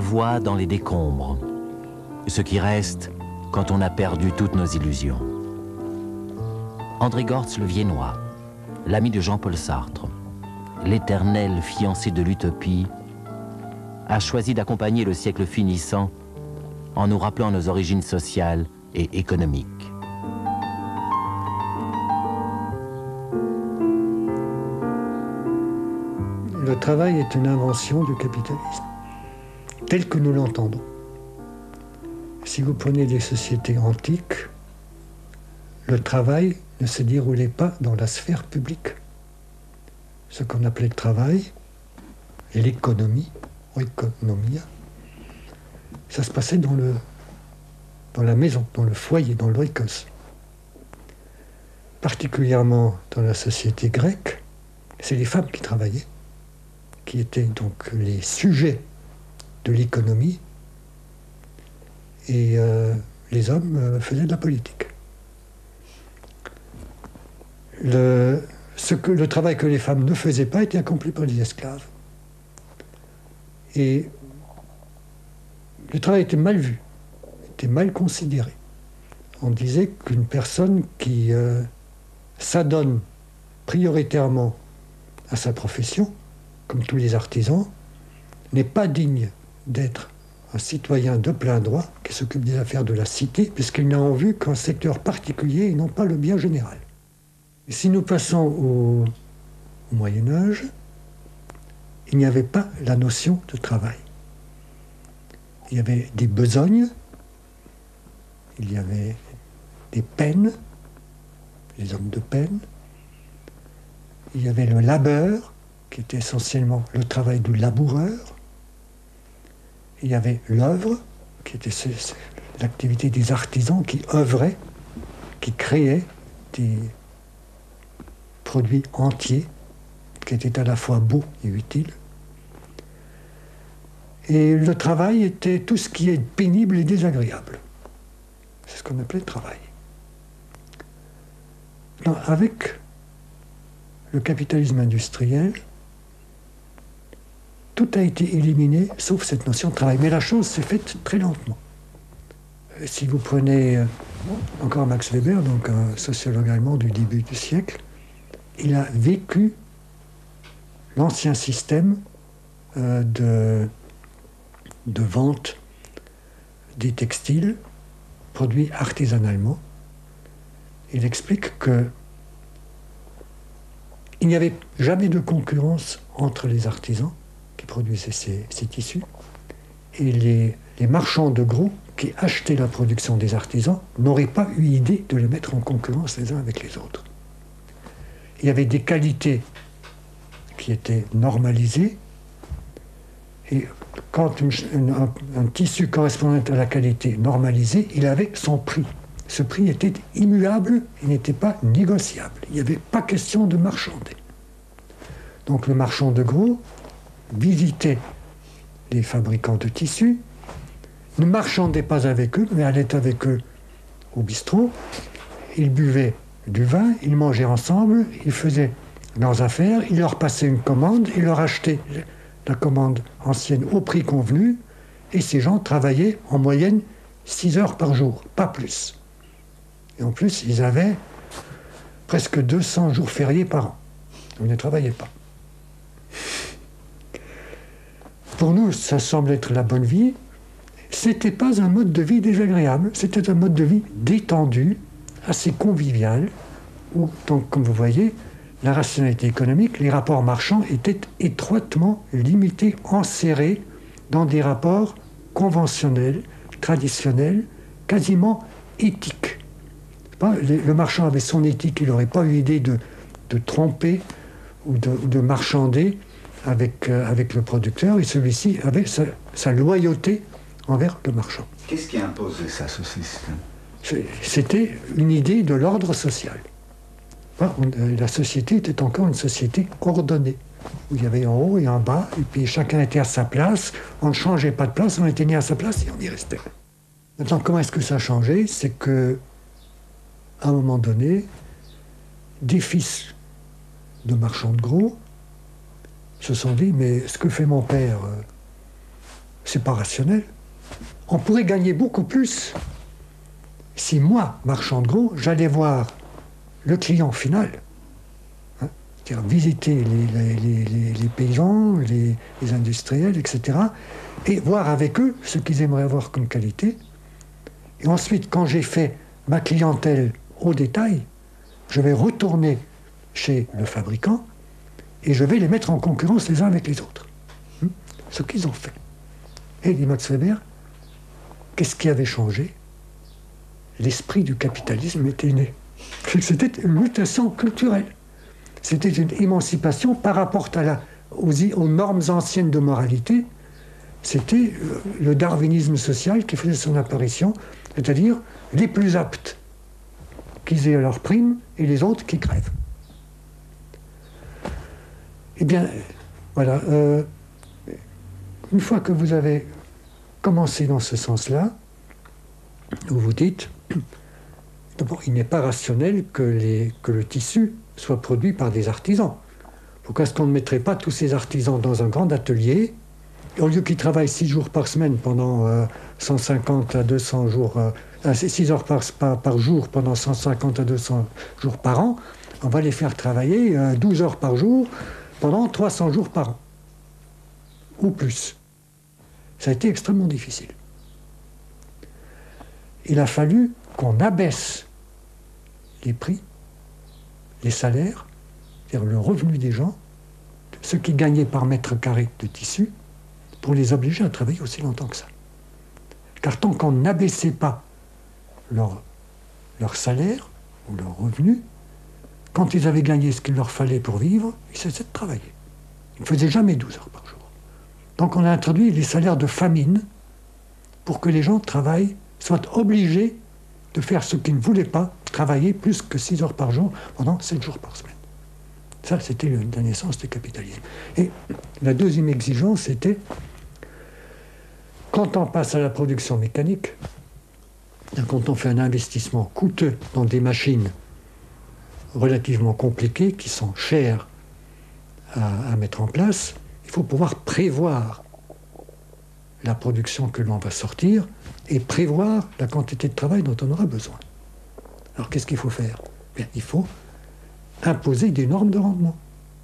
voit dans les décombres, ce qui reste quand on a perdu toutes nos illusions. André Gortz le Viennois, l'ami de Jean-Paul Sartre, l'éternel fiancé de l'utopie, a choisi d'accompagner le siècle finissant en nous rappelant nos origines sociales et économiques. Le travail est une invention du capitalisme, tel que nous l'entendons. Si vous prenez des sociétés antiques, le travail ne se déroulait pas dans la sphère publique. Ce qu'on appelait le travail, l'économie, oikonomia, ça se passait dans la maison, dans le foyer, dans l'oikos. Particulièrement dans la société grecque, c'est les femmes qui travaillaient, qui étaient donc les sujets de l'économie, et les hommes faisaient de la politique. Le travail que les femmes ne faisaient pas était accompli par les esclaves. Et le travail était mal vu, était mal considéré. On disait qu'une personne qui s'adonne prioritairement à sa profession, comme tous les artisans, n'est pas digne d'être un citoyen de plein droit qui s'occupe des affaires de la cité, puisqu'il n'a en vue qu'un secteur particulier et non pas le bien général. Et si nous passons au Moyen-Âge, il n'y avait pas la notion de travail. Il y avait des besognes, il y avait des peines, les hommes de peine, il y avait le labeur, qui était essentiellement le travail du laboureur. Il y avait l'œuvre, qui était l'activité des artisans qui œuvraient, qui créaient des produits entiers, qui étaient à la fois beaux et utiles. Et le travail était tout ce qui est pénible et désagréable. C'est ce qu'on appelait le travail. Non, avec le capitalisme industriel, tout a été éliminé, sauf cette notion de travail. Mais la chose s'est faite très lentement. Si vous prenez encore Max Weber, donc un sociologue allemand du début du siècle, il a vécu l'ancien système de vente des textiles produits artisanalement. Il explique que il n'y avait jamais de concurrence entre les artisans qui produisaient ces tissus et les marchands de gros qui achetaient la production des artisans n'auraient pas eu idée de les mettre en concurrence les uns avec les autres. Il y avait des qualités qui étaient normalisées et quand un tissu correspondait à la qualité normalisée, il avait son prix. Ce prix était immuable, il n'était pas négociable. Il n'y avait pas question de marchander. Donc le marchand de gros visitait les fabricants de tissus, ne marchandait pas avec eux, mais allait avec eux au bistrot. Ils buvaient du vin, ils mangeaient ensemble, ils faisaient leurs affaires, ils leur passaient une commande, ils leur achetaient la commande ancienne au prix convenu, et ces gens travaillaient en moyenne 6 heures par jour, pas plus. Et en plus, ils avaient presque 200 jours fériés par an. Ils ne travaillaient pas. Pour nous, ça semble être la bonne vie. C'était pas un mode de vie désagréable, c'était un mode de vie détendu, assez convivial, où, donc, comme vous voyez, la rationalité économique, les rapports marchands étaient étroitement limités, enserrés dans des rapports conventionnels, traditionnels, quasiment éthiques. Le marchand avait son éthique, il n'aurait pas eu l'idée de tromper ou de marchander avec le producteur, et celui-ci avait sa loyauté envers le marchand. Qu'est-ce qui a imposé ça, ce système ? C'était une idée de l'ordre social. La société était encore une société ordonnée, où il y avait en haut et en bas, et puis chacun était à sa place, on ne changeait pas de place, on était mis à sa place et on y restait. Maintenant, comment est-ce que ça a changé ? C'est que, à un moment donné, des fils de marchands de gros se sont dit, mais ce que fait mon père, c'est pas rationnel. On pourrait gagner beaucoup plus si moi, marchand de gros, j'allais voir le client final, hein, c'est-à-dire visiter les paysans, les industriels, etc., et voir avec eux ce qu'ils aimeraient avoir comme qualité. Et ensuite, quand j'ai fait ma clientèle au détail, je vais retourner chez le fabricant et je vais les mettre en concurrence les uns avec les autres. Ce qu'ils ont fait. Et dit Max Weber, qu'est-ce qui avait changé? L'esprit du capitalisme était né. C'était une mutation culturelle. C'était une émancipation par rapport aux normes anciennes de moralité. C'était le darwinisme social qui faisait son apparition, c'est-à-dire les plus aptes qui aient leur prime et les autres qui crèvent. Eh bien, voilà. Une fois que vous avez commencé dans ce sens-là, vous vous dites, d'abord, il n'est pas rationnel que le tissu soit produit par des artisans. Pourquoi est-ce qu'on ne mettrait pas tous ces artisans dans un grand atelier, et au lieu qu'ils travaillent 6 jours par semaine pendant 150 à 200 jours, 6 heures par jour pendant 150 à 200 jours par an, on va les faire travailler 12 heures par jour pendant 300 jours par an, ou plus. Ça a été extrêmement difficile. Il a fallu qu'on abaisse les prix, les salaires, c'est-à-dire le revenu des gens, ceux qui gagnaient par mètre carré de tissu, pour les obliger à travailler aussi longtemps que ça. Car tant qu'on n'abaissait pas leur salaire ou leur revenu, quand ils avaient gagné ce qu'il leur fallait pour vivre, ils cessaient de travailler. Ils ne faisaient jamais 12 heures par jour. Donc on a introduit les salaires de famine pour que les gens travaillent, soient obligés de faire ce qu'ils ne voulaient pas, travailler plus que 6 heures par jour pendant 7 jours par semaine. Ça, c'était la naissance du capitalisme. Et la deuxième exigence, c'était, quand on passe à la production mécanique, quand on fait un investissement coûteux dans des machines relativement compliquées, qui sont chères à mettre en place, il faut pouvoir prévoir la production que l'on va sortir et prévoir la quantité de travail dont on aura besoin. Alors qu'est-ce qu'il faut faire? Bien, il faut imposer des normes de rendement.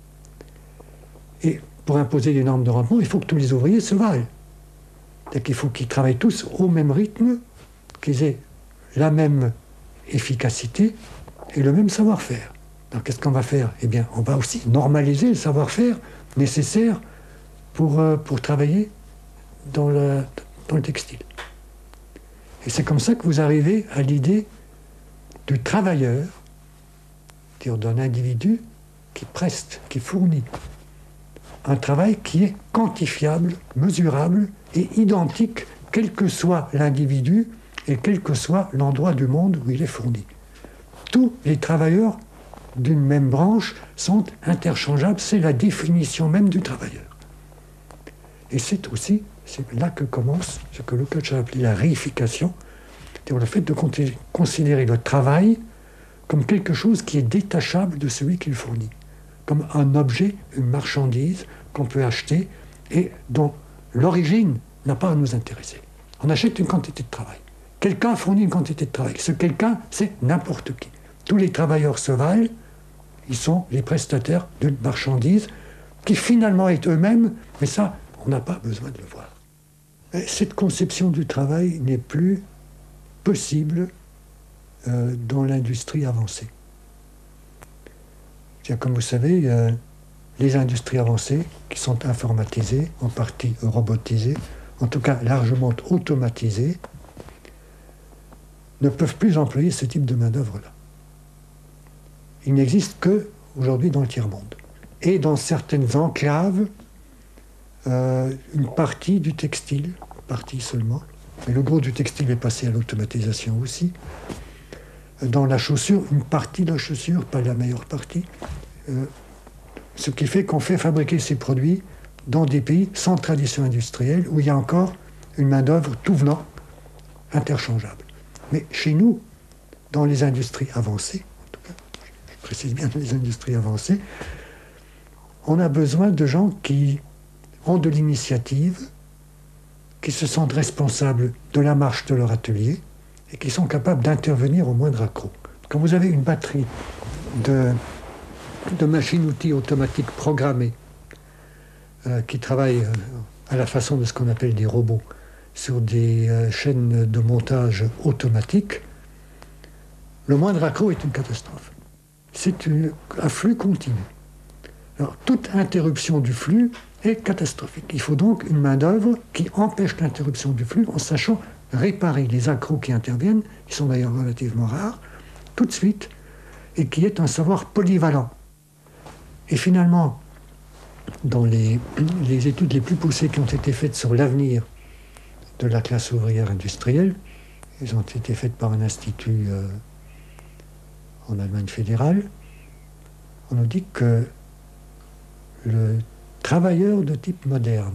Et pour imposer des normes de rendement, il faut que tous les ouvriers se valent. C'est-à-dire qu'il faut qu'ils travaillent tous au même rythme, qu'ils aient la même efficacité et le même savoir-faire. Alors qu'est-ce qu'on va faire? Eh bien, on va aussi normaliser le savoir-faire nécessaire pour travailler dans le textile. Et c'est comme ça que vous arrivez à l'idée du travailleur, c'est-à-dire d'un individu qui preste, qui fournit un travail qui est quantifiable, mesurable et identique, quel que soit l'individu et quel que soit l'endroit du monde où il est fourni. Tous les travailleurs d'une même branche sont interchangeables, c'est la définition même du travailleur. Et c'est là que commence ce que Lukács a appelé la réification, c'est-à-dire le fait de considérer le travail comme quelque chose qui est détachable de celui qui le fournit, comme un objet, une marchandise qu'on peut acheter et dont l'origine n'a pas à nous intéresser. On achète une quantité de travail. Quelqu'un fournit une quantité de travail. Ce quelqu'un, c'est n'importe qui. Tous les travailleurs se valent, ils sont les prestataires d'une marchandise qui finalement est eux-mêmes, mais ça, on n'a pas besoin de le voir. Et cette conception du travail n'est plus possible dans l'industrie avancée. Comme vous savez, les industries avancées, qui sont informatisées, en partie robotisées, en tout cas largement automatisées, ne peuvent plus employer ce type de main-d'œuvre-là. Il n'existe qu'aujourd'hui dans le tiers-monde. Et dans certaines enclaves, une partie du textile, une partie seulement, mais le gros du textile est passé à l'automatisation aussi. Dans la chaussure, une partie de la chaussure, pas la meilleure partie. Ce qui fait qu'on fait fabriquer ces produits dans des pays sans tradition industrielle, où il y a encore une main-d'œuvre tout venant, interchangeable. Mais chez nous, dans les industries avancées, en tout cas, je précise bien les industries avancées, on a besoin de gens qui ont de l'initiative, qui se sentent responsables de la marche de leur atelier et qui sont capables d'intervenir au moindre accroc. Quand vous avez une batterie de machines-outils automatiques programmées qui travaillent à la façon de ce qu'on appelle des robots sur des chaînes de montage automatiques, le moindre accroc est une catastrophe. C'est un flux continu. Alors, toute interruption du flux est catastrophique. Il faut donc une main-d'œuvre qui empêche l'interruption du flux en sachant réparer les accrocs qui interviennent, qui sont d'ailleurs relativement rares, tout de suite, et qui est un savoir polyvalent. Et finalement, dans les études les plus poussées qui ont été faites sur l'avenir de la classe ouvrière industrielle, elles ont été faites par un institut en Allemagne fédérale, on nous dit que le travailleur de type moderne,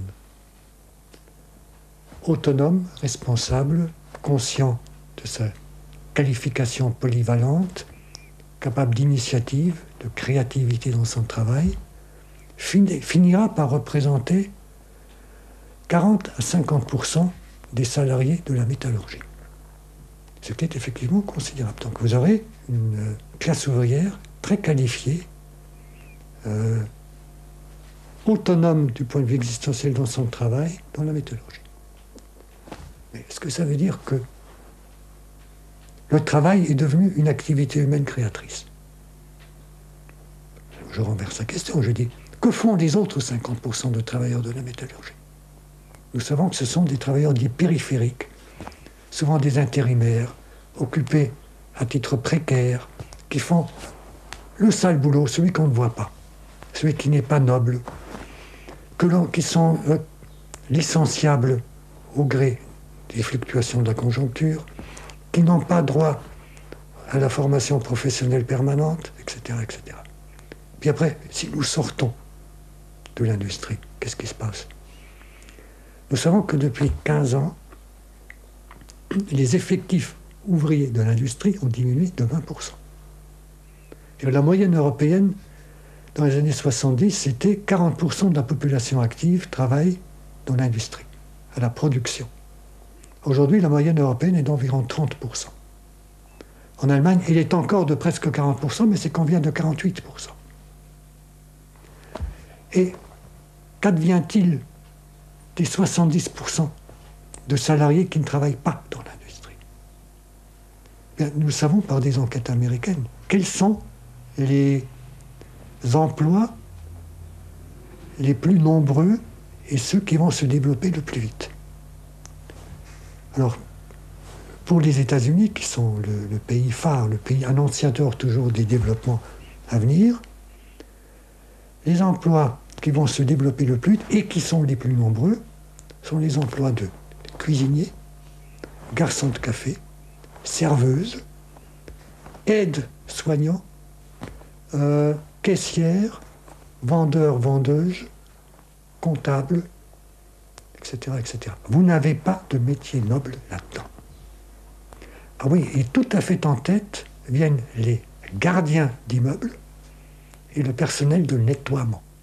autonome, responsable, conscient de sa qualification polyvalente, capable d'initiative, de créativité dans son travail, finira par représenter 40 à 50% des salariés de la métallurgie. Ce qui est effectivement considérable. Donc vous aurez une classe ouvrière très qualifiée, autonome du point de vue existentiel dans son travail, dans la métallurgie. Mais est-ce que ça veut dire que le travail est devenu une activité humaine créatrice? Je renverse la question, je dis, que font les autres 50% de travailleurs de la métallurgie? Nous savons que ce sont des travailleurs dits périphériques, souvent des intérimaires, occupés à titre précaire, qui font le sale boulot, celui qu'on ne voit pas, celui qui n'est pas noble, qui sont licenciables au gré des fluctuations de la conjoncture, qui n'ont pas droit à la formation professionnelle permanente, etc., etc. Puis après, si nous sortons de l'industrie, qu'est-ce qui se passe? Nous savons que depuis 15 ans, les effectifs ouvriers de l'industrie ont diminué de 20%. Et la moyenne européenne, dans les années 70, c'était 40% de la population active travaille dans l'industrie, à la production. Aujourd'hui, la moyenne européenne est d'environ 30%. En Allemagne, il est encore de presque 40%, mais c'est qu'on vient de 48%. Et qu'advient-il des 70% de salariés qui ne travaillent pas dans l'industrie? Bien, nous savons par des enquêtes américaines quels sont les emplois les plus nombreux et ceux qui vont se développer le plus vite. Alors, pour les États-Unis, qui sont le pays phare, le pays annonciateur toujours des développements à venir, les emplois qui vont se développer le plus vite et qui sont les plus nombreux sont les emplois de cuisiniers, garçons de café, serveuses, aides-soignants, caissières, vendeurs, vendeuses, comptables, etc., etc. Vous n'avez pas de métier noble là-dedans. Ah oui, et tout à fait en tête viennent les gardiens d'immeubles et le personnel de nettoiement.